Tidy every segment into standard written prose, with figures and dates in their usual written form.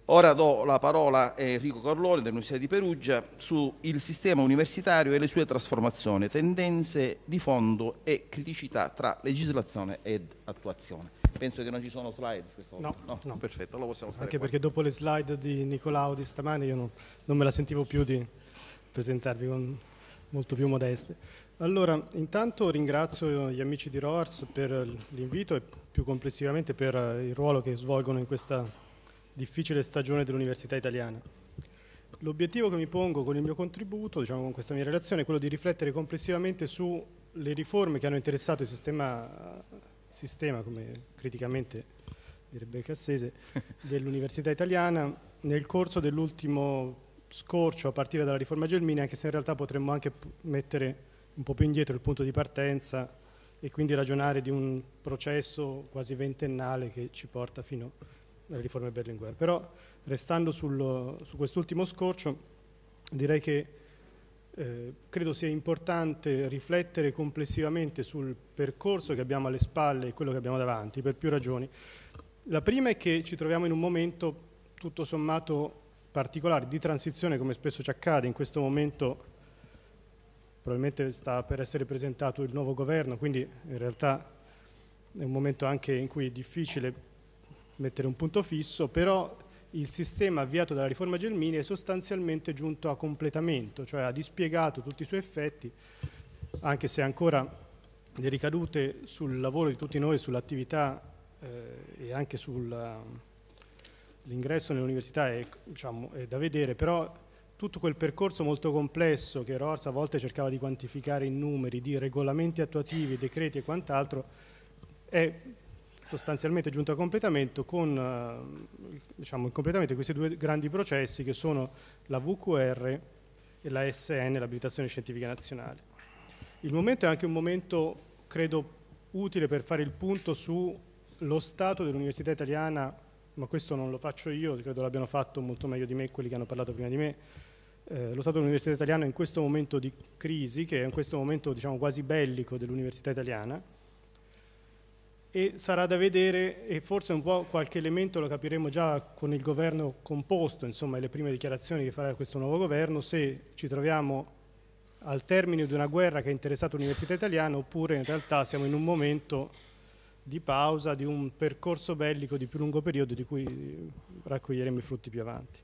Ora do la parola a Enrico Carloni dell'Università di Perugia sul sistema universitario e le sue trasformazioni, tendenze di fondo e criticità tra legislazione ed attuazione. Penso che non ci sono slide questa volta. No. Perfetto, allora possiamo stare Anche qua. Perché dopo le slide di Nicolao di stamani io non me la sentivo più di presentarvi con molto più modeste. Allora, intanto ringrazio gli amici di ROARS per l'invito e più complessivamente per il ruolo che svolgono in questa difficile stagione dell'università italiana. L'obiettivo che mi pongo con il mio contributo, diciamo con questa mia relazione, è quello di riflettere complessivamente sulle riforme che hanno interessato il sistema, come criticamente direbbe Cassese, dell'università italiana nel corso dell'ultimo scorcio a partire dalla riforma Gelmini, anche se in realtà potremmo anche mettere un po' più indietro il punto di partenza e quindi ragionare di un processo quasi ventennale che ci porta fino alle riforme Berlinguer. Però restando su quest'ultimo scorcio direi che credo sia importante riflettere complessivamente sul percorso che abbiamo alle spalle e quello che abbiamo davanti per più ragioni. La prima è che ci troviamo in un momento tutto sommato particolare di transizione, come spesso ci accade. In questo momento probabilmente sta per essere presentato il nuovo governo, quindi in realtà è un momento anche in cui è difficile mettere un punto fisso, però il sistema avviato dalla riforma Gelmini è sostanzialmente giunto a completamento, cioè ha dispiegato tutti i suoi effetti, anche se ancora le ricadute sul lavoro di tutti noi, sull'attività e anche sull'ingresso nell'università è da vedere, però tutto quel percorso molto complesso che ROARS a volte cercava di quantificare in numeri, di regolamenti attuativi, decreti e quant'altro, è sostanzialmente giunto a completamento con il completamento di questi due grandi processi che sono la VQR e la SN, l'abilitazione scientifica nazionale. Il momento è anche un momento, credo, utile per fare il punto sullo stato dell'università italiana, ma questo non lo faccio io, credo l'abbiano fatto molto meglio di me quelli che hanno parlato prima di me. Lo stato dell'università italiana in questo momento di crisi, che è in questo momento quasi bellico dell'università italiana, e sarà da vedere, e forse un po' qualche elemento lo capiremo già con il governo composto, insomma, e le prime dichiarazioni che farà questo nuovo governo, se ci troviamo al termine di una guerra che ha interessato l'università italiana oppure in realtà siamo in un momento di pausa, di un percorso bellico di più lungo periodo di cui raccoglieremo i frutti più avanti.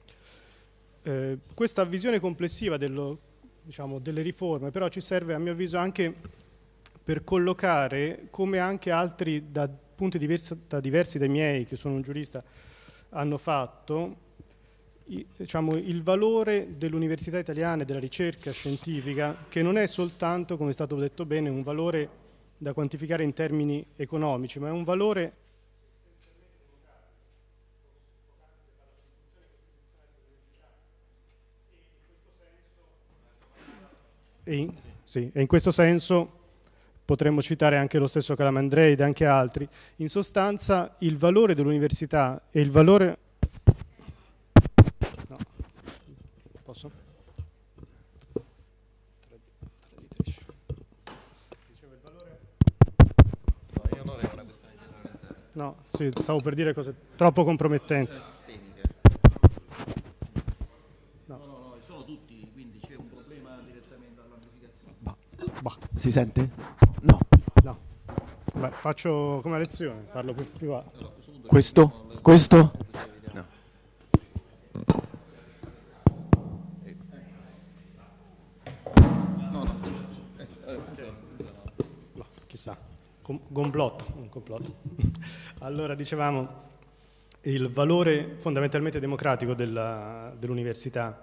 Questa visione complessiva delle riforme però ci serve a mio avviso anche per collocare, come anche altri da punti di vista diversi dai miei, che sono un giurista, hanno fatto, il valore dell'università italiana e della ricerca scientifica, che non è soltanto, come è stato detto bene, un valore da quantificare in termini economici, ma è un valore e in questo senso potremmo citare anche lo stesso Calamandrei ed anche altri. In sostanza, il valore dell'università e il valore... No. Posso? Dicevo il valore... No, sì, stavo per dire cose troppo compromettenti. No, sono tutti, quindi c'è un problema direttamente all'amplificazione. Si sente? No. Beh, faccio come lezione, parlo più alto. Questo? No. No, chissà, complotto, un complotto. Allora, dicevamo, il valore fondamentalmente democratico dell'università.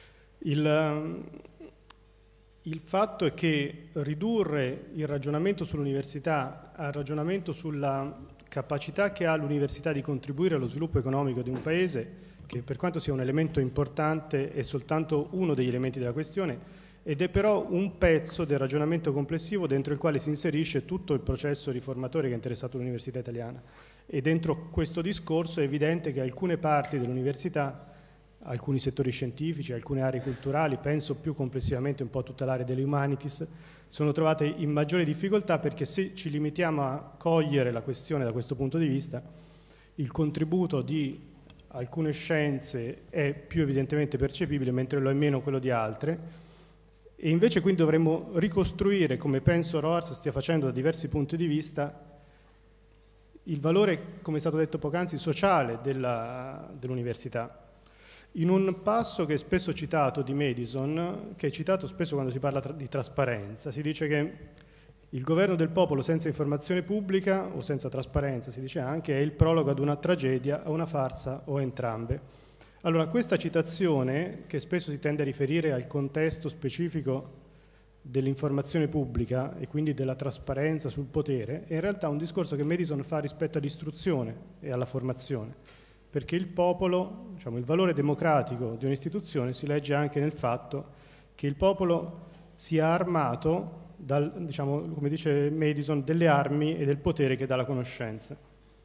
Il fatto è che ridurre il ragionamento sull'università al ragionamento sulla capacità che ha l'università di contribuire allo sviluppo economico di un paese, che per quanto sia un elemento importante è soltanto uno degli elementi della questione, ed è però un pezzo del ragionamento complessivo dentro il quale si inserisce tutto il processo riformatore che ha interessato l'università italiana. E dentro questo discorso è evidente che alcune parti dell'università, alcuni settori scientifici, alcune aree culturali, penso più complessivamente un po' a tutta l'area delle humanities, sono trovate in maggiore difficoltà perché se ci limitiamo a cogliere la questione da questo punto di vista, il contributo di alcune scienze è più evidentemente percepibile, mentre lo è meno quello di altre, e invece quindi dovremmo ricostruire, come penso Roars stia facendo da diversi punti di vista, il valore, come è stato detto poc'anzi, sociale dell'università. In un passo che è spesso citato di Madison, che è citato spesso quando si parla di trasparenza, si dice che il governo del popolo senza informazione pubblica, o senza trasparenza si dice anche, è il prologo ad una tragedia, a una farsa o a entrambe. Allora, questa citazione, che spesso si tende a riferire al contesto specifico dell'informazione pubblica e quindi della trasparenza sul potere, è in realtà un discorso che Madison fa rispetto all'istruzione e alla formazione, perché il popolo, diciamo, il valore democratico di un'istituzione si legge anche nel fatto che il popolo sia armato diciamo, come dice Madison, delle armi e del potere che dà la conoscenza.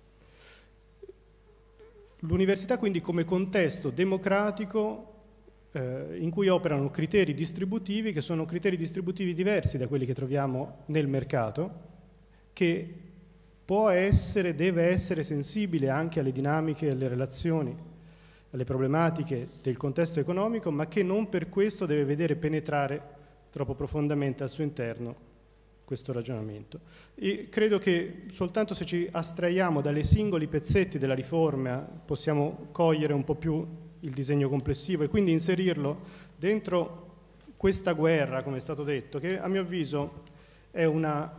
L'università quindi come contesto democratico in cui operano criteri distributivi che sono criteri distributivi diversi da quelli che troviamo nel mercato, che può essere, deve essere sensibile anche alle dinamiche, alle relazioni, alle problematiche del contesto economico, ma che non per questo deve vedere penetrare troppo profondamente al suo interno questo ragionamento. E credo che soltanto se ci astraiamo dalle singoli pezzetti della riforma possiamo cogliere un po' più il disegno complessivo e quindi inserirlo dentro questa guerra, come è stato detto, che a mio avviso è una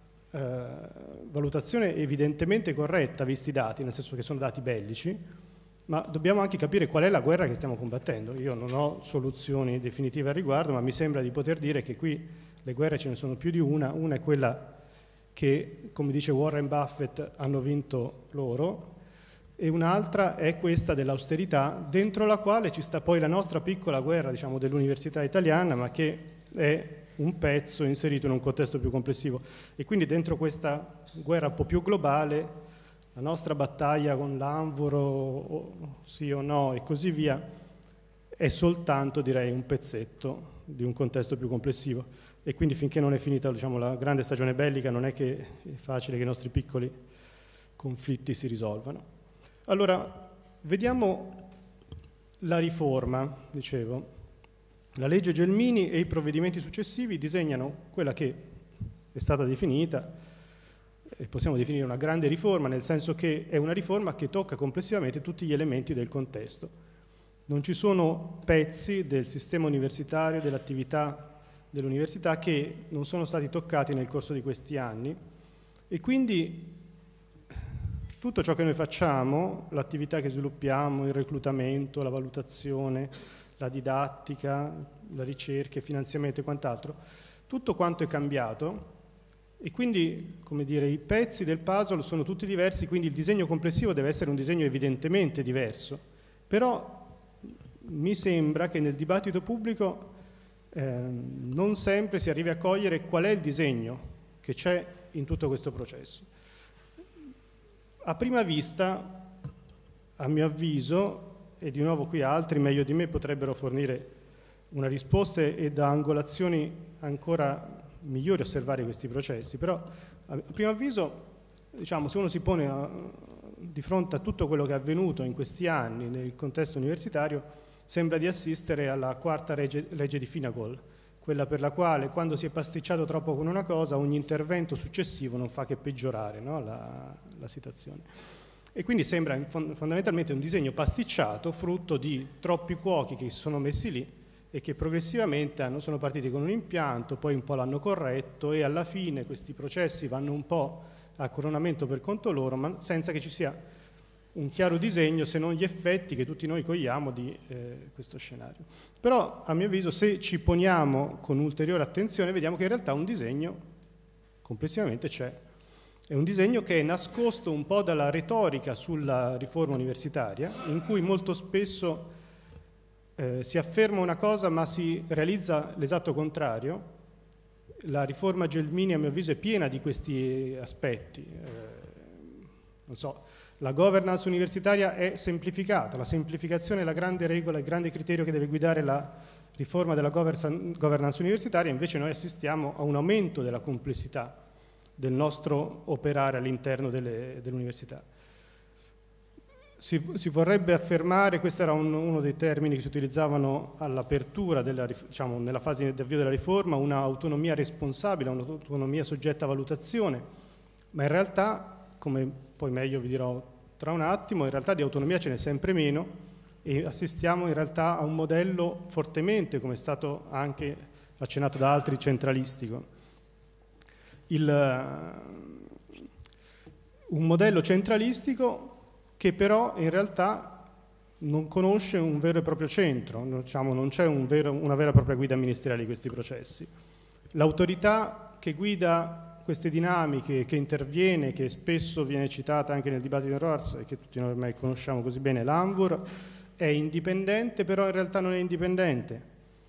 valutazione evidentemente corretta visti i dati, nel senso che sono dati bellici, ma dobbiamo anche capire qual è la guerra che stiamo combattendo. Io non ho soluzioni definitive al riguardo, ma mi sembra di poter dire che qui le guerre ce ne sono più di una. Una è quella che, come dice Warren Buffett, hanno vinto loro, e un'altra è questa dell'austerità, dentro la quale ci sta poi la nostra piccola guerra, diciamo, dell'università italiana, ma che è un pezzo inserito in un contesto più complessivo. E quindi dentro questa guerra un po' più globale, la nostra battaglia con l'Anvoro, sì o no, e così via, è soltanto, direi, un pezzetto di un contesto più complessivo. E quindi finché non è finita, diciamo, la grande stagione bellica, non è che è facile che i nostri piccoli conflitti si risolvano. Allora, vediamo la riforma, dicevo. La legge Gelmini e i provvedimenti successivi disegnano quella che è stata definita, e possiamo definire una grande riforma, nel senso che è una riforma che tocca complessivamente tutti gli elementi del contesto. Non ci sono pezzi del sistema universitario, dell'attività dell'università che non sono stati toccati nel corso di questi anni, e quindi tutto ciò che noi facciamo, l'attività che sviluppiamo, il reclutamento, la valutazione, la didattica, la ricerca, il finanziamento e quant'altro, tutto quanto è cambiato, e quindi, come dire, i pezzi del puzzle sono tutti diversi, quindi il disegno complessivo deve essere un disegno evidentemente diverso. Però mi sembra che nel dibattito pubblico non sempre si arrivi a cogliere qual è il disegno che c'è in tutto questo processo. A prima vista, a mio avviso, e di nuovo qui altri meglio di me potrebbero fornire una risposta e da angolazioni ancora migliori osservare questi processi, però a primo avviso, diciamo, se uno si pone di fronte a tutto quello che è avvenuto in questi anni nel contesto universitario, sembra di assistere alla quarta legge di Finagol, quella per la quale quando si è pasticciato troppo con una cosa ogni intervento successivo non fa che peggiorare, no, la situazione. E quindi sembra fondamentalmente un disegno pasticciato, frutto di troppi cuochi che si sono messi lì e che progressivamente sono partiti con un impianto, poi un po' l'hanno corretto e alla fine questi processi vanno un po' a coronamento per conto loro, ma senza che ci sia un chiaro disegno, se non gli effetti che tutti noi cogliamo di questo scenario. Però, a mio avviso, se ci poniamo con ulteriore attenzione, vediamo che in realtà un disegno complessivamente c'è. È un disegno che è nascosto un po' dalla retorica sulla riforma universitaria, in cui molto spesso si afferma una cosa ma si realizza l'esatto contrario. La riforma Gelmini, a mio avviso, è piena di questi aspetti. Non so, la governance universitaria è semplificata, la semplificazione è la grande regola, il grande criterio che deve guidare la riforma della governance universitaria, invece noi assistiamo a un aumento della complessità del nostro operare all'interno dell'università. si vorrebbe affermare, questo era uno dei termini che si utilizzavano all'apertura, diciamo, nella fase di avvio della riforma, un'autonomia responsabile, un'autonomia soggetta a valutazione, ma in realtà, come poi meglio vi dirò tra un attimo, in realtà di autonomia ce n'è sempre meno e assistiamo in realtà a un modello fortemente, come è stato anche accennato da altri, centralistico. Un modello centralistico che però in realtà non conosce un vero e proprio centro, diciamo, non c'è una vera e propria guida ministeriale di questi processi. L'autorità che guida queste dinamiche, che interviene, che spesso viene citata anche nel dibattito di Roars e che tutti noi ormai conosciamo così bene, l'ANVUR, è indipendente, però in realtà non è indipendente.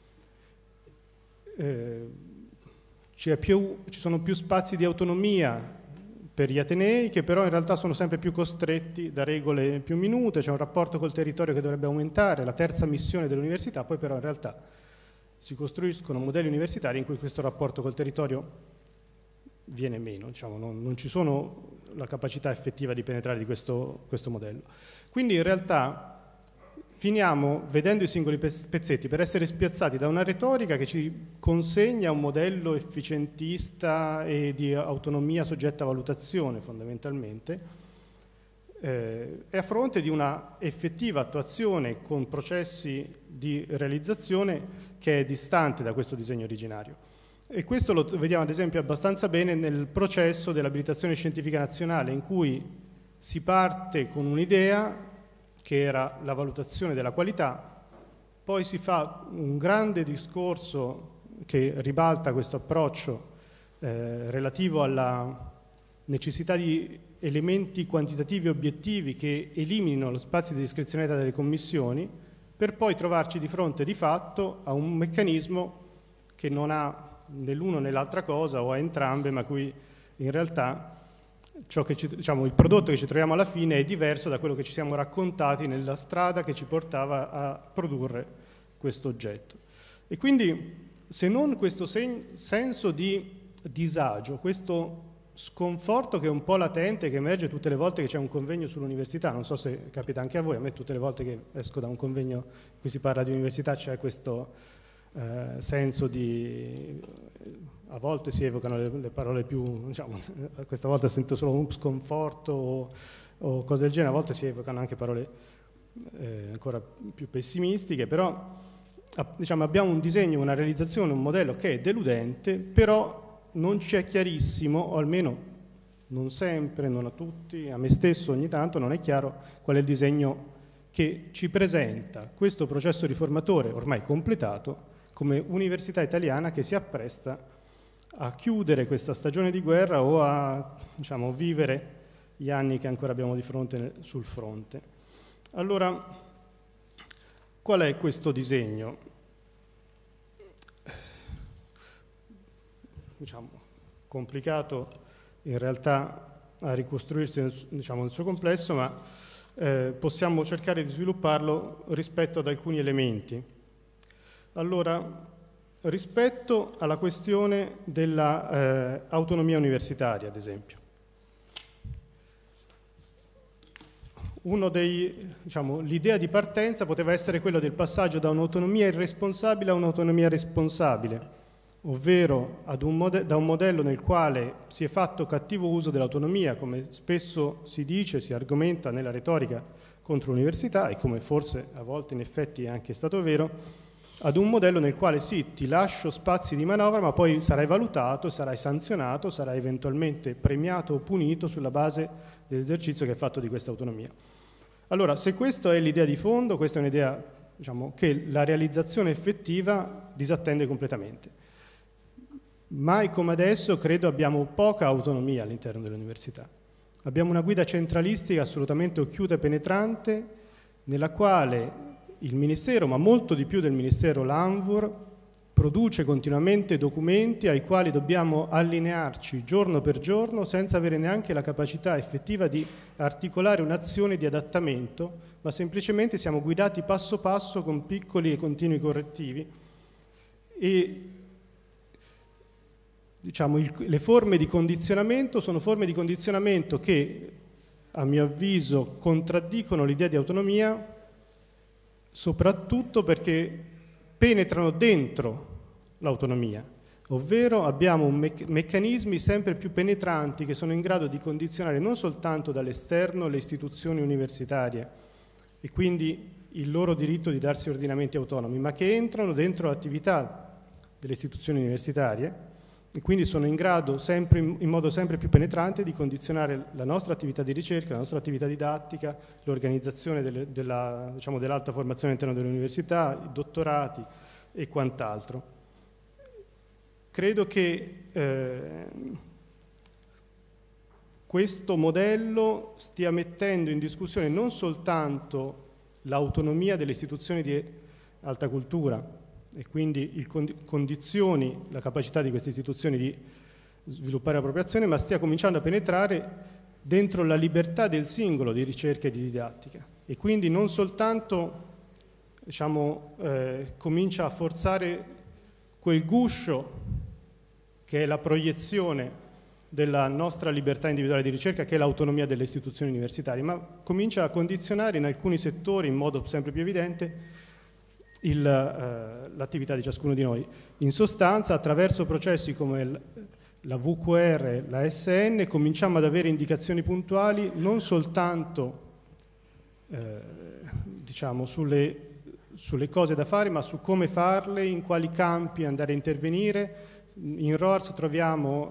Ci sono più spazi di autonomia per gli atenei, che però in realtà sono sempre più costretti da regole più minute, c'è un rapporto col territorio che dovrebbe aumentare, la terza missione dell'università, poi però in realtà si costruiscono modelli universitari in cui questo rapporto col territorio viene meno, diciamo, non ci sono la capacità effettiva di penetrare di questo modello. Quindi in realtà finiamo vedendo i singoli pezzetti per essere spiazzati da una retorica che ci consegna un modello efficientista e di autonomia soggetta a valutazione fondamentalmente, e a fronte di una effettiva attuazione con processi di realizzazione che è distante da questo disegno originario. E questo lo vediamo ad esempio abbastanza bene nel processo dell'abilitazione scientifica nazionale, in cui si parte con un'idea che era la valutazione della qualità, poi si fa un grande discorso che ribalta questo approccio relativo alla necessità di elementi quantitativi obiettivi che eliminino lo spazio di discrezionalità delle commissioni, per poi trovarci di fronte di fatto a un meccanismo che non ha né l'uno né l'altra cosa, o a entrambe, ma cui in realtà il prodotto che ci troviamo alla fine è diverso da quello che ci siamo raccontati nella strada che ci portava a produrre questo oggetto. E quindi, se non questo senso di disagio, questo sconforto che è un po' latente, che emerge tutte le volte che c'è un convegno sull'università, non so se capita anche a voi, a me tutte le volte che esco da un convegno in cui si parla di università c'è questo senso di... a volte si evocano le parole più, diciamo, questa volta sento solo un sconforto o cose del genere, a volte si evocano anche parole ancora più pessimistiche, però diciamo, abbiamo un disegno, una realizzazione, un modello che è deludente, però non ci è chiarissimo, o almeno non sempre, non a tutti, a me stesso ogni tanto non è chiaro qual è il disegno che ci presenta questo processo riformatore ormai completato come università italiana che si appresta a chiudere questa stagione di guerra o a, diciamo, vivere gli anni che ancora abbiamo di fronte sul fronte. Allora, qual è questo disegno? Diciamo, complicato in realtà a ricostruirsi, diciamo, nel suo complesso, ma possiamo cercare di svilupparlo rispetto ad alcuni elementi. Allora, rispetto alla questione dell'autonomia universitaria, ad esempio, l'idea di partenza poteva essere quella del passaggio da un'autonomia irresponsabile a un'autonomia responsabile, ovvero da un modello nel quale si è fatto cattivo uso dell'autonomia, come spesso si dice, si argomenta nella retorica contro l'università, e come forse a volte in effetti è anche stato vero, ad un modello nel quale sì, ti lascio spazi di manovra, ma poi sarai valutato, sarai sanzionato, sarai eventualmente premiato o punito sulla base dell'esercizio che hai fatto di questa autonomia. Allora, se questa è l'idea di fondo, questa è un'idea, diciamo, che la realizzazione effettiva disattende completamente. Mai come adesso credo abbiamo poca autonomia all'interno dell'università. Abbiamo una guida centralistica assolutamente occhiuta e penetrante, nella quale il Ministero, ma molto di più del Ministero, l'ANVUR, produce continuamente documenti ai quali dobbiamo allinearci giorno per giorno senza avere neanche la capacità effettiva di articolare un'azione di adattamento, ma semplicemente siamo guidati passo passo con piccoli e continui correttivi. E diciamo, le forme di condizionamento sono forme di condizionamento che a mio avviso, contraddicono l'idea di autonomia, soprattutto perché penetrano dentro l'autonomia, ovvero abbiamo meccanismi sempre più penetranti che sono in grado di condizionare non soltanto dall'esterno le istituzioni universitarie e quindi il loro diritto di darsi ordinamenti autonomi, ma che entrano dentro l'attività delle istituzioni universitarie e quindi sono in grado in modo sempre più penetrante di condizionare la nostra attività di ricerca, la nostra attività didattica, l'organizzazione dell'alta formazione all'interno delle università, i dottorati e quant'altro. Credo che questo modello stia mettendo in discussione non soltanto l'autonomia delle istituzioni di alta cultura e quindi condizioni la capacità di queste istituzioni di sviluppare la propria azione, ma stia cominciando a penetrare dentro la libertà del singolo di ricerca e di didattica e quindi non soltanto comincia a forzare quel guscio che è la proiezione della nostra libertà individuale di ricerca, che è l'autonomia delle istituzioni universitarie, ma comincia a condizionare in alcuni settori in modo sempre più evidente l'attività di ciascuno di noi. In sostanza, attraverso processi come la VQR, la SN, cominciamo ad avere indicazioni puntuali non soltanto sulle cose da fare, ma su come farle, in quali campi andare a intervenire. In ROARS troviamo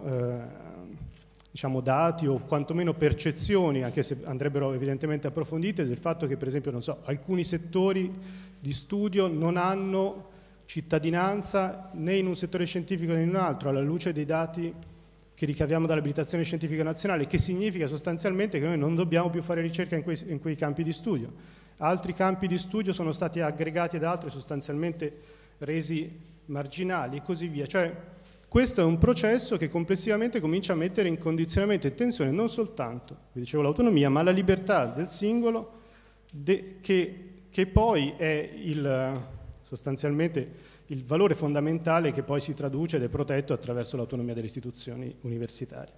dati o quantomeno percezioni, anche se andrebbero evidentemente approfondite, del fatto che per esempio alcuni settori di studio non hanno cittadinanza né in un settore scientifico né in un altro, alla luce dei dati che ricaviamo dall'abilitazione scientifica nazionale, che significa sostanzialmente che noi non dobbiamo più fare ricerca in quei campi di studio. Altri campi di studio sono stati aggregati ad altri, sostanzialmente resi marginali e così via. Cioè, questo è un processo che complessivamente comincia a mettere in condizionamento e tensione non soltanto, vi dicevo, l'autonomia, ma la libertà del singolo, che poi è sostanzialmente il valore fondamentale che poi si traduce ed è protetto attraverso l'autonomia delle istituzioni universitarie.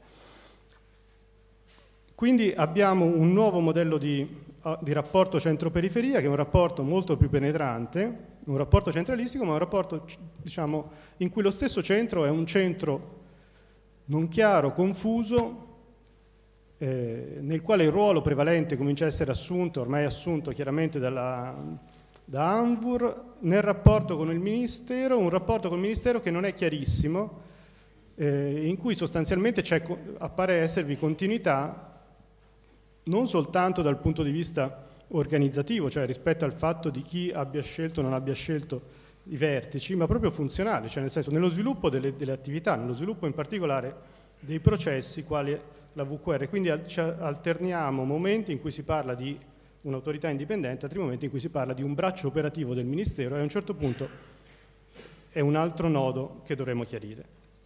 Quindi abbiamo un nuovo modello di rapporto centro-periferia, che è un rapporto molto più penetrante, un rapporto centralistico, ma un rapporto in cui lo stesso centro è un centro non chiaro, confuso, nel quale il ruolo prevalente comincia a essere assunto, ormai assunto chiaramente da Anvur, nel rapporto con il Ministero, un rapporto con il Ministero che non è chiarissimo, in cui sostanzialmente appare esservi continuità non soltanto dal punto di vista organizzativo, cioè rispetto al fatto di chi abbia scelto o non abbia scelto i vertici, ma proprio funzionale, cioè nel senso nello sviluppo delle attività, nello sviluppo in particolare dei processi quali la VQR. Quindi alterniamo momenti in cui si parla di un'autorità indipendente, altri momenti in cui si parla di un braccio operativo del Ministero e a un certo punto è un altro nodo che dovremo chiarire.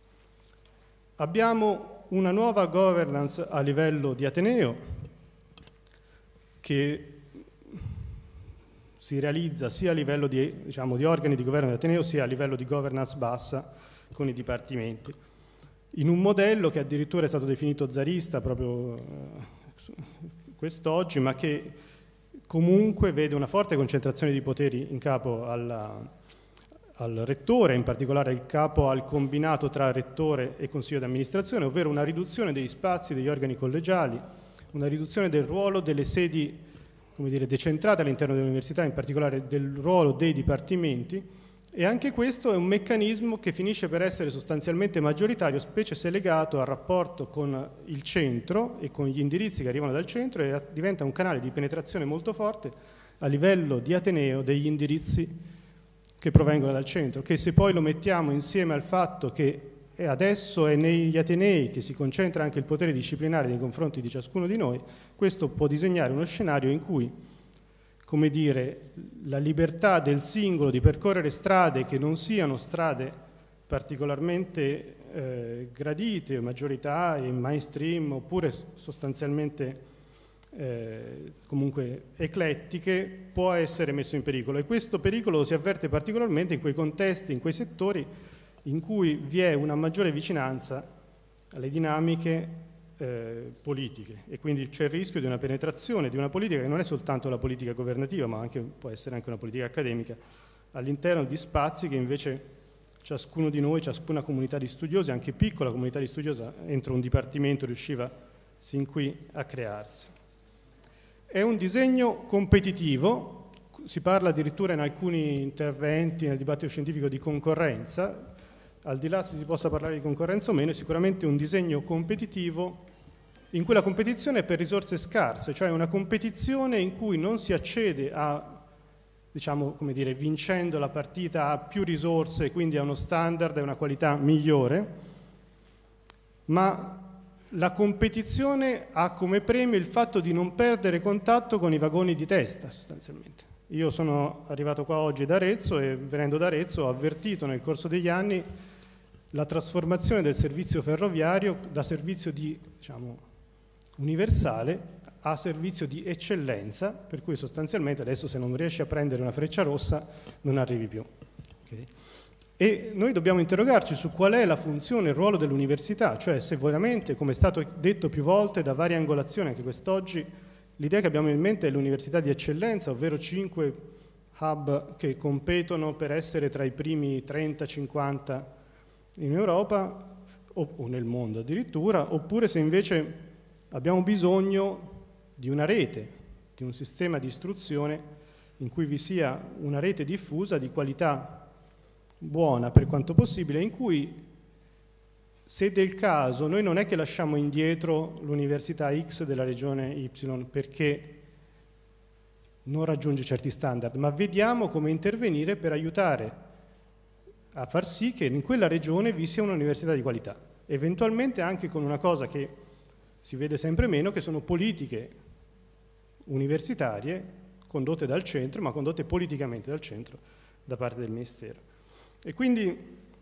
Abbiamo una nuova governance a livello di Ateneo che si realizza sia a livello di organi di governo di Ateneo sia a livello di governance bassa con i dipartimenti, in un modello che addirittura è stato definito zarista proprio quest'oggi, ma che comunque vede una forte concentrazione di poteri in capo al rettore, in particolare il capo al combinato tra rettore e consiglio di amministrazione, ovvero una riduzione degli spazi degli organi collegiali, una riduzione del ruolo delle sedi, come dire, decentrate all'interno dell'università, in particolare del ruolo dei dipartimenti, e anche questo è un meccanismo che finisce per essere sostanzialmente maggioritario, specie se legato al rapporto con il centro e con gli indirizzi che arrivano dal centro, e diventa un canale di penetrazione molto forte a livello di Ateneo degli indirizzi che provengono dal centro, che se poi lo mettiamo insieme al fatto che adesso è negli Atenei che si concentra anche il potere disciplinare nei confronti di ciascuno di noi, questo può disegnare uno scenario in cui, come dire, la libertà del singolo di percorrere strade che non siano strade particolarmente gradite, maggioritarie, mainstream, oppure sostanzialmente comunque eclettiche, può essere messo in pericolo. E questo pericolo lo si avverte particolarmente in quei contesti, in quei settori in cui vi è una maggiore vicinanza alle dinamiche politiche, e quindi c'è il rischio di una penetrazione di una politica che non è soltanto la politica governativa, ma può essere anche una politica accademica, all'interno di spazi che invece ciascuno di noi, ciascuna comunità di studiosi, anche piccola comunità di studiosi, entro un dipartimento riusciva sin qui a crearsi. È un disegno competitivo, si parla addirittura in alcuni interventi nel dibattito scientifico di concorrenza. Al di là se si possa parlare di concorrenza o meno, è sicuramente un disegno competitivo in cui la competizione è per risorse scarse, cioè una competizione in cui non si accede a, diciamo, come dire, vincendo la partita a più risorse, quindi a uno standard e una qualità migliore, ma la competizione ha come premio il fatto di non perdere contatto con i vagoni di testa, sostanzialmente. Io sono arrivato qua oggi da Arezzo e venendo da Arezzo ho avvertito nel corso degli anni la trasformazione del servizio ferroviario da servizio di, diciamo, universale a servizio di eccellenza, per cui sostanzialmente adesso se non riesci a prendere una freccia rossa non arrivi più. Okay? E noi dobbiamo interrogarci su qual è la funzione e il ruolo dell'università, cioè se veramente, come è stato detto più volte da varie angolazioni anche quest'oggi, l'idea che abbiamo in mente è l'università di eccellenza, ovvero 5 hub che competono per essere tra i primi 30-50 in Europa o nel mondo addirittura, oppure se invece abbiamo bisogno di una rete, di un sistema di istruzione in cui vi sia una rete diffusa di qualità buona per quanto possibile, in cui, se del caso, noi non è che lasciamo indietro l'università X della regione Y perché non raggiunge certi standard, ma vediamo come intervenire per aiutare a far sì che in quella regione vi sia un'università di qualità, eventualmente anche con una cosa che si vede sempre meno, che sono politiche universitarie condotte dal centro, ma condotte politicamente dal centro da parte del Ministero. E quindi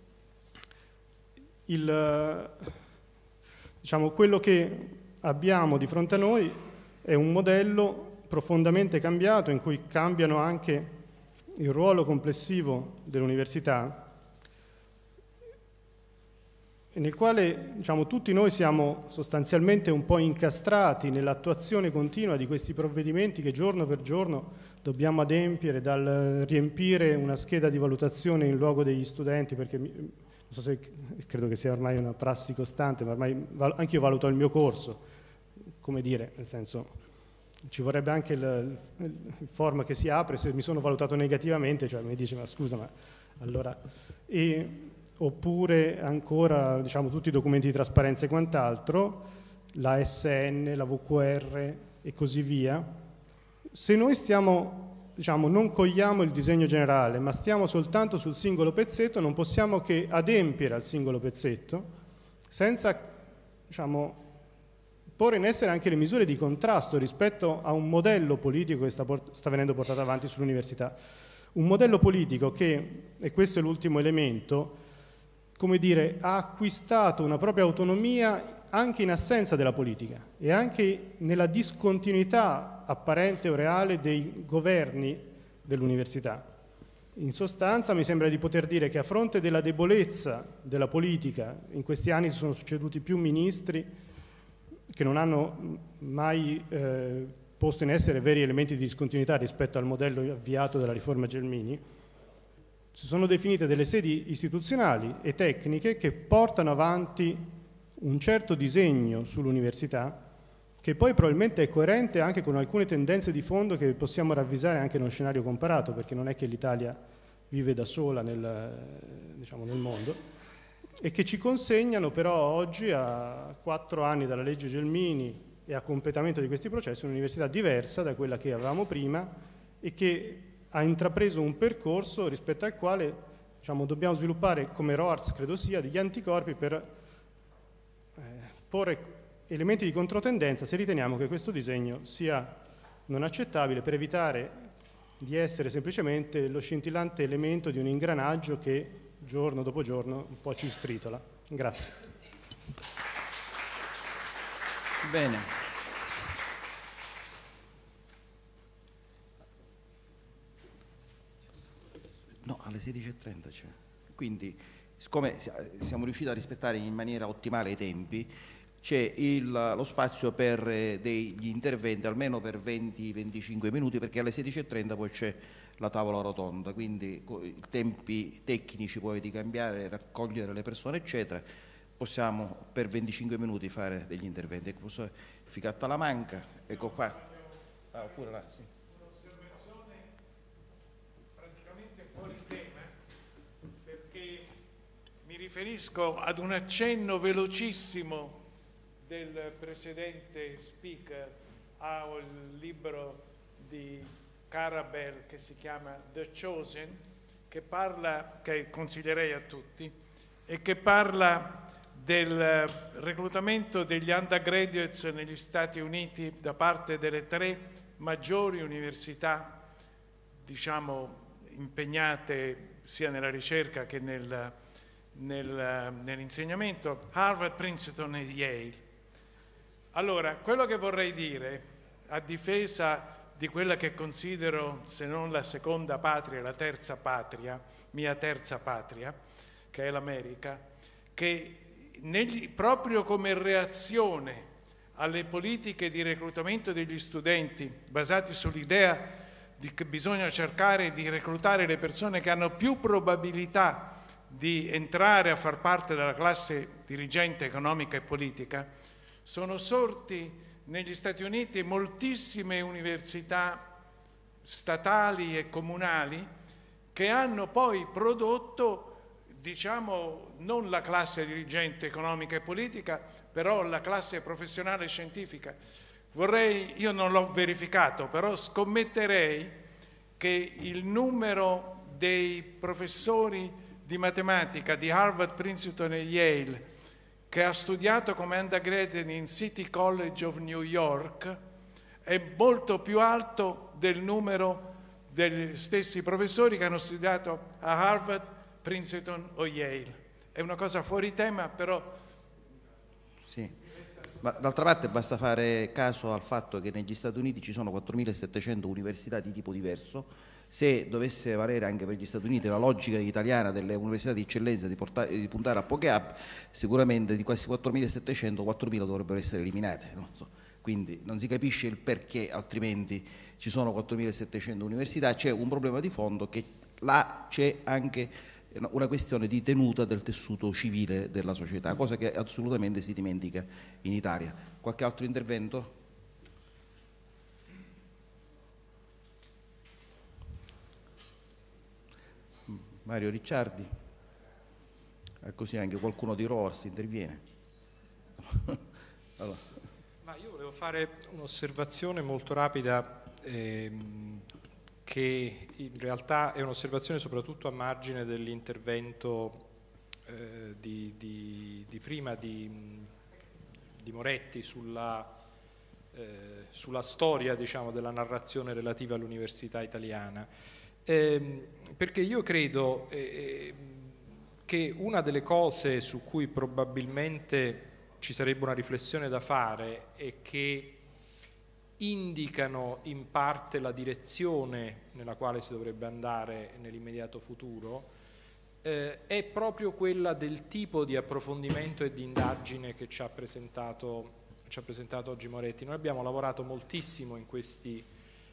diciamo, quello che abbiamo di fronte a noi è un modello profondamente cambiato, in cui cambiano anche il ruolo complessivo dell'università, nel quale, diciamo, tutti noi siamo sostanzialmente un po' incastrati nell'attuazione continua di questi provvedimenti che giorno per giorno dobbiamo adempiere, dal riempire una scheda di valutazione in luogo degli studenti, perché non so se credo che sia ormai una prassi costante, ma ormai anche io valuto il mio corso, come dire, nel senso, ci vorrebbe anche il form che si apre se mi sono valutato negativamente, cioè mi dice ma scusa, ma allora... oppure ancora, diciamo, tutti i documenti di trasparenza e quant'altro, la SN, la VQR e così via. Se noi stiamo, diciamo, non cogliamo il disegno generale, ma stiamo soltanto sul singolo pezzetto, non possiamo che adempiere al singolo pezzetto senza, diciamo, porre in essere anche le misure di contrasto rispetto a un modello politico che sta venendo portato avanti sull'università. Un modello politico che, e questo è l'ultimo elemento, come dire, ha acquistato una propria autonomia anche in assenza della politica e anche nella discontinuità apparente o reale dei governi dell'università. In sostanza mi sembra di poter dire che a fronte della debolezza della politica, in questi anni si sono succeduti più ministri che non hanno mai posto in essere veri elementi di discontinuità rispetto al modello avviato dalla riforma Gelmini. Si sono definite delle sedi istituzionali e tecniche che portano avanti un certo disegno sull'università che poi probabilmente è coerente anche con alcune tendenze di fondo che possiamo ravvisare anche in uno scenario comparato, perché non è che l'Italia vive da sola diciamo, nel mondo, e che ci consegnano però oggi, a 4 anni dalla legge Gelmini e a completamento di questi processi, un'università diversa da quella che avevamo prima e che ha intrapreso un percorso rispetto al quale, diciamo, dobbiamo sviluppare, come ROARS credo sia, degli anticorpi per porre elementi di controtendenza se riteniamo che questo disegno sia non accettabile, per evitare di essere semplicemente lo scintillante elemento di un ingranaggio che giorno dopo giorno un po' ci stritola. Grazie. Bene. No, alle 16:30 c'è. Quindi, siccome siamo riusciti a rispettare in maniera ottimale i tempi, c'è lo spazio per degli interventi almeno per 20-25 minuti, perché alle 16:30 poi c'è la tavola rotonda, quindi i tempi tecnici poi di cambiare, raccogliere le persone eccetera, possiamo per 25 minuti fare degli interventi. Ecco, professore Ficattalamanca, ecco qua. Oppure là, sì. Un'osservazione praticamente fuori tema, perché mi riferisco ad un accenno velocissimo del precedente speaker al libro di Karabel che si chiama The Chosen, che consiglierei a tutti, e che parla del reclutamento degli undergraduates negli Stati Uniti da parte delle 3 maggiori università, diciamo, impegnate sia nella ricerca che nell'insegnamento, Harvard, Princeton e Yale. Allora, quello che vorrei dire a difesa di quella che considero, se non la seconda patria, la terza patria, mia terza patria, che è l'America, che proprio come reazione alle politiche di reclutamento degli studenti basati sull'idea che bisogna cercare di reclutare le persone che hanno più probabilità di entrare a far parte della classe dirigente economica e politica, sono sorti negli Stati Uniti moltissime università statali e comunali che hanno poi prodotto, diciamo, non la classe dirigente economica e politica, però la classe professionale e scientifica. Io non l'ho verificato, però scommetterei che il numero dei professori di matematica di Harvard, Princeton e Yale che ha studiato come undergraduate in City College of New York è molto più alto del numero degli stessi professori che hanno studiato a Harvard, Princeton o Yale. È una cosa fuori tema, però... Sì, ma d'altra parte basta fare caso al fatto che negli Stati Uniti ci sono 4.700 università di tipo diverso. Se dovesse valere anche per gli Stati Uniti la logica italiana delle università di eccellenza di puntare a poche app, sicuramente di questi 4.700, 4.000 dovrebbero essere eliminate. No? Quindi non si capisce il perché altrimenti ci sono 4.700 università. C'è un problema di fondo, che là c'è anche una questione di tenuta del tessuto civile della società, cosa che assolutamente si dimentica in Italia. Qualche altro intervento? Mario Ricciardi, così anche qualcuno di ROARS interviene. Allora. Ma io volevo fare un'osservazione molto rapida che in realtà è un'osservazione soprattutto a margine dell'intervento di prima di Moretti sulla storia, diciamo, della narrazione relativa all'università italiana. Perché io credo che una delle cose su cui probabilmente ci sarebbe una riflessione da fare e che indicano in parte la direzione nella quale si dovrebbe andare nell'immediato futuro è proprio quella del tipo di approfondimento e di indagine che ci ha presentato oggi Moretti. Noi abbiamo lavorato moltissimo in questi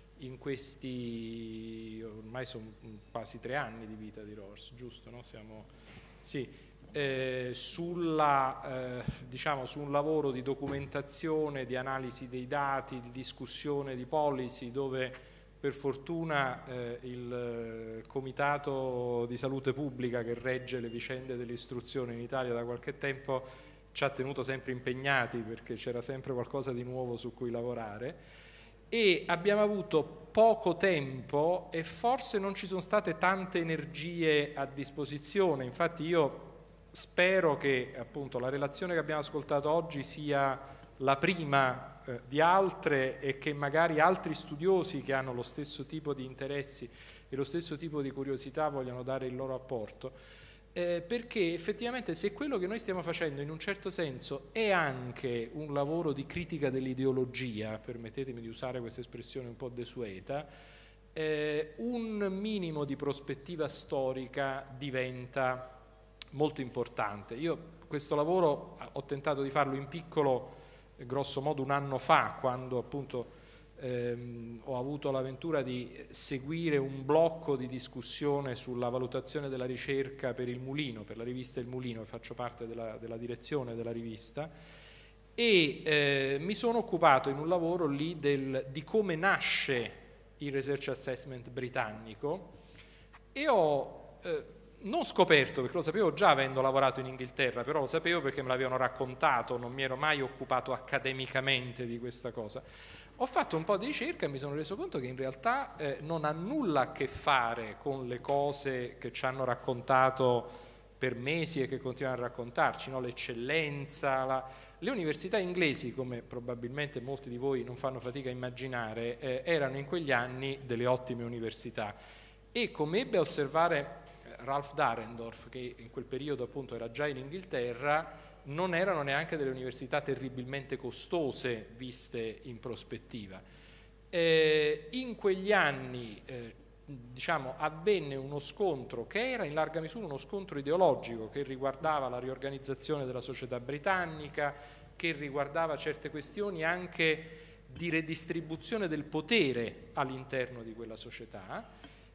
ormai sono quasi 3 anni di vita di ROARS, giusto? No? Diciamo, su un lavoro di documentazione, di analisi dei dati, di discussione di policy, dove per fortuna il Comitato di Salute Pubblica che regge le vicende dell'istruzione in Italia da qualche tempo ci ha tenuto sempre impegnati, perché c'era sempre qualcosa di nuovo su cui lavorare. E abbiamo avuto poco tempo e forse non ci sono state tante energie a disposizione. Infatti io spero che appunto la relazione che abbiamo ascoltato oggi sia la prima di altre, e che magari altri studiosi che hanno lo stesso tipo di interessi e lo stesso tipo di curiosità vogliano dare il loro apporto. Perché effettivamente, se quello che noi stiamo facendo in un certo senso è anche un lavoro di critica dell'ideologia, permettetemi di usare questa espressione un po' desueta, un minimo di prospettiva storica diventa molto importante. Io questo lavoro ho tentato di farlo in piccolo, grosso modo 1 anno fa, quando appunto ho avuto l'avventura di seguire un blocco di discussione sulla valutazione della ricerca per il Mulino, per la rivista Il Mulino, e faccio parte della direzione della rivista, e mi sono occupato in un lavoro lì di come nasce il Research Assessment britannico, e ho non scoperto, perché lo sapevo già avendo lavorato in Inghilterra, però lo sapevo perché me l'avevano raccontato, non mi ero mai occupato accademicamente di questa cosa. Ho fatto un po' di ricerca e mi sono reso conto che in realtà non ha nulla a che fare con le cose che ci hanno raccontato per mesi e che continuano a raccontarci, no? L'eccellenza, le università inglesi, come probabilmente molti di voi non fanno fatica a immaginare, erano in quegli anni delle ottime università, e come ebbe a osservare Ralph Dahrendorf, che in quel periodo appunto era già in Inghilterra, non erano neanche delle università terribilmente costose viste in prospettiva. In quegli anni diciamo, avvenne uno scontro che era in larga misura uno scontro ideologico, che riguardava la riorganizzazione della società britannica, che riguardava certe questioni anche di redistribuzione del potere all'interno di quella società,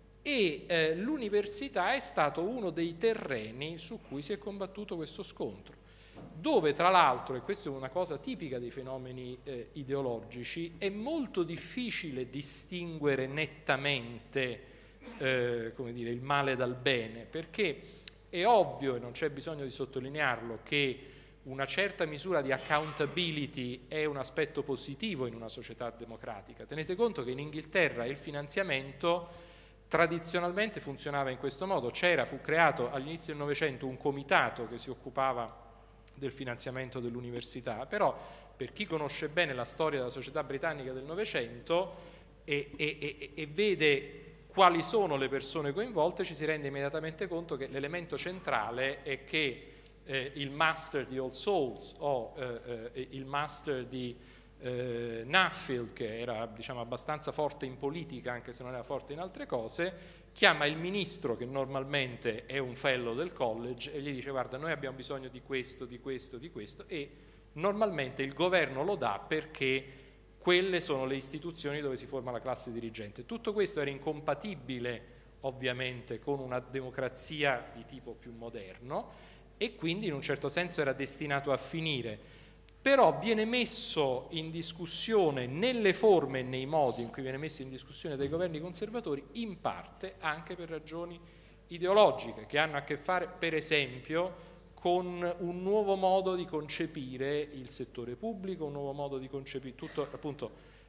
e l'università è stato uno dei terreni su cui si è combattuto questo scontro, dove tra l'altro, e questa è una cosa tipica dei fenomeni ideologici, è molto difficile distinguere nettamente come dire, il male dal bene, perché è ovvio, e non c'è bisogno di sottolinearlo, che una certa misura di accountability è un aspetto positivo in una società democratica. Tenete conto che in Inghilterra il finanziamento tradizionalmente funzionava in questo modo. Fu creato all'inizio del Novecento un comitato che si occupava del finanziamento dell'università, però per chi conosce bene la storia della società britannica del Novecento e vede quali sono le persone coinvolte, ci si rende immediatamente conto che l'elemento centrale è che il master di All Souls o il master di Nuffield, che era diciamo abbastanza forte in politica anche se non era forte in altre cose, chiama il ministro, che normalmente è un fellow del college, e gli dice: guarda, noi abbiamo bisogno di questo, di questo, di questo, e normalmente il governo lo dà perché quelle sono le istituzioni dove si forma la classe dirigente. Tutto questo era incompatibile ovviamente con una democrazia di tipo più moderno, e quindi in un certo senso era destinato a finire, però viene messo in discussione nelle forme e nei modi in cui viene messo in discussione dai governi conservatori, in parte anche per ragioni ideologiche, che hanno a che fare per esempio con un nuovo modo di concepire il settore pubblico, un nuovo modo di concepire tutto appunto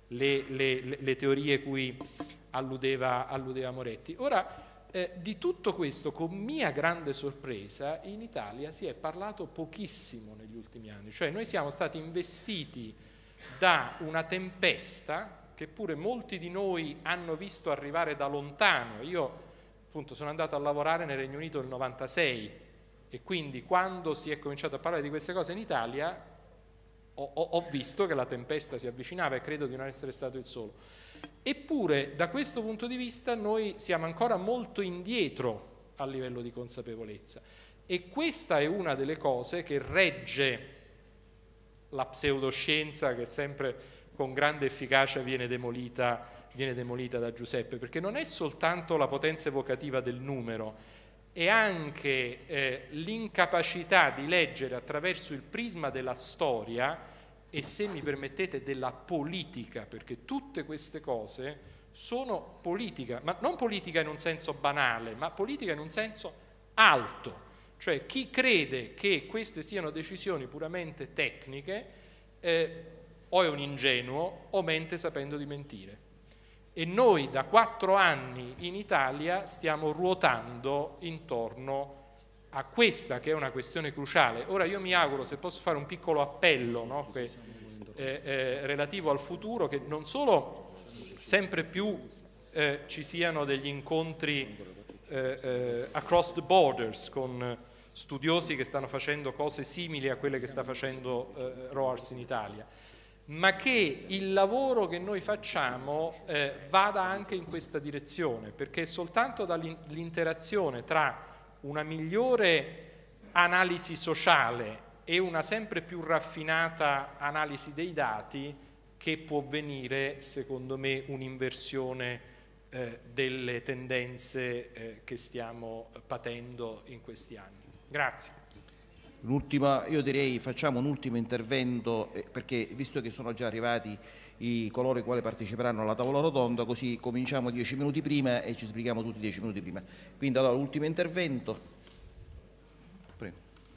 le teorie cui alludeva Moretti. Ora, di tutto questo, con mia grande sorpresa, in Italia si è parlato pochissimo negli ultimi anni, cioè noi siamo stati investiti da una tempesta che pure molti di noi hanno visto arrivare da lontano. Io appunto sono andato a lavorare nel Regno Unito nel 96 e quindi quando si è cominciato a parlare di queste cose in Italia ho visto che la tempesta si avvicinava, e credo di non essere stato il solo. Eppure da questo punto di vista noi siamo ancora molto indietro a livello di consapevolezza, e questa è una delle cose che regge la pseudoscienza che sempre con grande efficacia viene demolita da Giuseppe, perché non è soltanto la potenza evocativa del numero, è anche l'incapacità di leggere attraverso il prisma della storia e, se mi permettete, della politica, perché tutte queste cose sono politica, ma non politica in un senso banale, ma politica in un senso alto, cioè chi crede che queste siano decisioni puramente tecniche o è un ingenuo o mente sapendo di mentire. E noi da 4 anni in Italia stiamo ruotando intorno a questa, che è una questione cruciale. Ora io mi auguro, se posso fare un piccolo appello, no, relativo al futuro, che non solo sempre più ci siano degli incontri across the borders con studiosi che stanno facendo cose simili a quelle che sta facendo ROARS in Italia, ma che il lavoro che noi facciamo vada anche in questa direzione, perché soltanto dall'interazione tra una migliore analisi sociale e una sempre più raffinata analisi dei dati che può venire, secondo me, un'inversione delle tendenze che stiamo patendo in questi anni. Grazie. Io direi facciamo un ultimo intervento, perché visto che sono già arrivati coloro i quali parteciperanno alla tavola rotonda, così cominciamo 10 minuti prima e ci sbrighiamo tutti 10 minuti prima. Quindi allora l'ultimo intervento. Prego.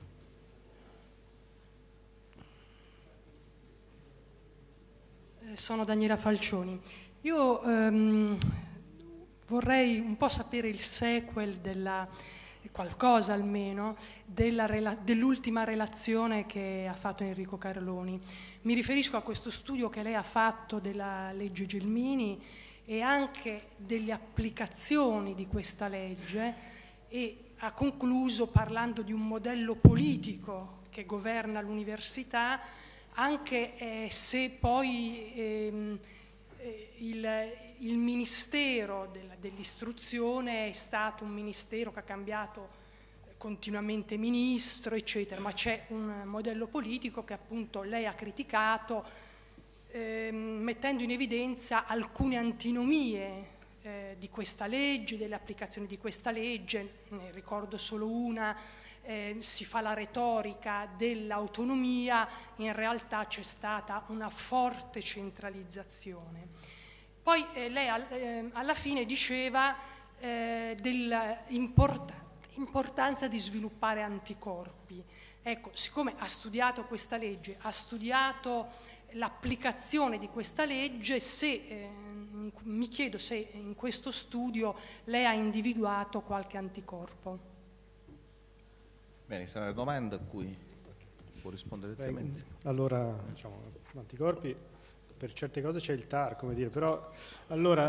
Sono Daniela Falcioni. Io vorrei un po' sapere il sequel qualcosa almeno, dell'ultima relazione che ha fatto Enrico Carloni. Mi riferisco a questo studio che lei ha fatto della legge Gelmini e anche delle applicazioni di questa legge, e ha concluso parlando di un modello politico che governa l'università, anche se poi il Ministero dell'istruzione è stato un ministero che ha cambiato continuamente ministro, eccetera, ma c'è un modello politico che appunto lei ha criticato, mettendo in evidenza alcune antinomie di questa legge, delle applicazioni di questa legge. Ne ricordo solo una: si fa la retorica dell'autonomia, in realtà c'è stata una forte centralizzazione. Poi lei alla fine diceva dell'importanza di sviluppare anticorpi. Ecco, siccome ha studiato questa legge, ha studiato l'applicazione di questa legge, mi chiedo se in questo studio lei ha individuato qualche anticorpo. Bene, sarà una domanda a cui può rispondere direttamente. Allora, diciamo, anticorpi, per certe cose c'è il TAR, come dire, però allora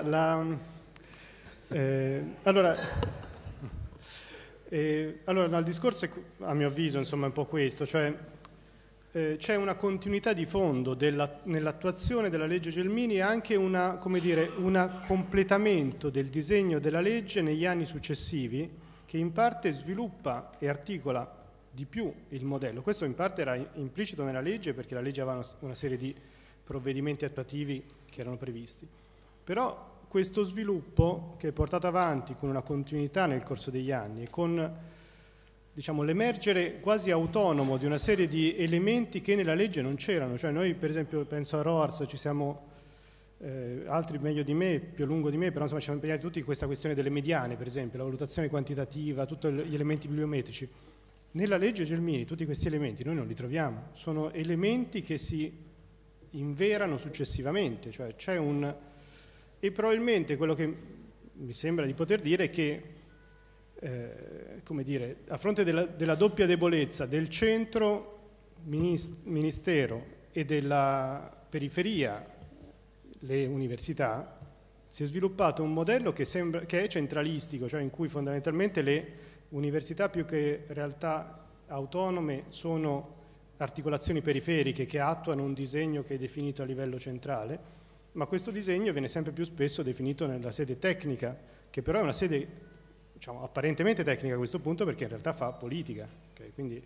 il discorso è, a mio avviso, insomma, è un po' questo, cioè c'è una continuità di fondo nell'attuazione della legge Gelmini e anche un completamento del disegno della legge negli anni successivi, che in parte sviluppa e articola di più il modello. Questo in parte era implicito nella legge, perché la legge aveva una serie di provvedimenti attuativi che erano previsti. Però questo sviluppo, che è portato avanti con una continuità nel corso degli anni e con, diciamo, l'emergere quasi autonomo di una serie di elementi che nella legge non c'erano. Cioè noi, per esempio, penso a ROARS, ci siamo, altri meglio di me, più a lungo di me, però insomma ci siamo impegnati tutti in questa questione delle mediane, per esempio, la valutazione quantitativa, tutti gli elementi bibliometrici. Nella legge Gelmini tutti questi elementi noi non li troviamo, sono elementi che si inverano successivamente, cioè c'è e probabilmente quello che mi sembra di poter dire è che come dire, a fronte della doppia debolezza del centro ministero e della periferia, le università, si è sviluppato un modello che è centralistico, cioè in cui fondamentalmente le università, più che realtà autonome, sono articolazioni periferiche che attuano un disegno che è definito a livello centrale, ma questo disegno viene sempre più spesso definito nella sede tecnica, che però è una sede, diciamo, apparentemente tecnica a questo punto, perché in realtà fa politica. Okay? Quindi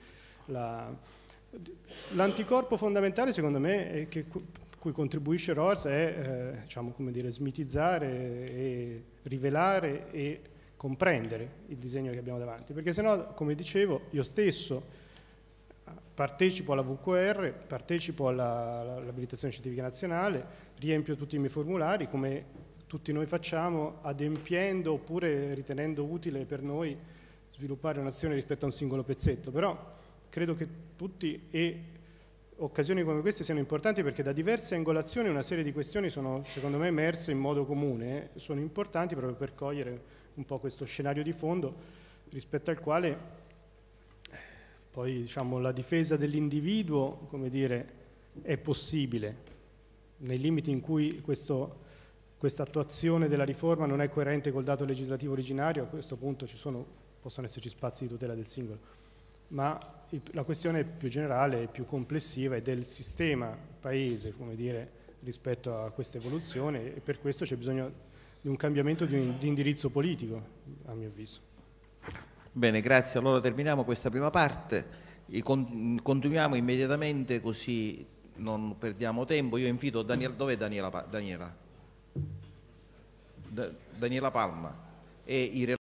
l'anticorpo fondamentale, secondo me, cui contribuisce ROARS è diciamo, come dire, smitizzare e rivelare e comprendere il disegno che abbiamo davanti, perché sennò, come dicevo, io stesso partecipo alla VQR, partecipo all'abilitazione scientifica nazionale, riempio tutti i miei formulari come tutti noi facciamo, adempiendo oppure ritenendo utile per noi sviluppare un'azione rispetto a un singolo pezzetto. Però credo che tutti e occasioni come queste siano importanti, perché da diverse angolazioni una serie di questioni sono, secondo me, emerse in modo comune, sono importanti proprio per cogliere un po' questo scenario di fondo, rispetto al quale poi, diciamo, la difesa dell'individuo, come dire, è possibile nei limiti in cui questa attuazione della riforma non è coerente col dato legislativo originario. A questo punto possono esserci spazi di tutela del singolo, ma la questione più generale e più complessiva è del sistema paese, come dire, rispetto a questa evoluzione, e per questo c'è bisogno di un cambiamento di indirizzo politico, a mio avviso. Bene, grazie. Allora terminiamo questa prima parte e continuiamo immediatamente così non perdiamo tempo. Io invito Daniela, dov'è Daniela? Daniela Palma e i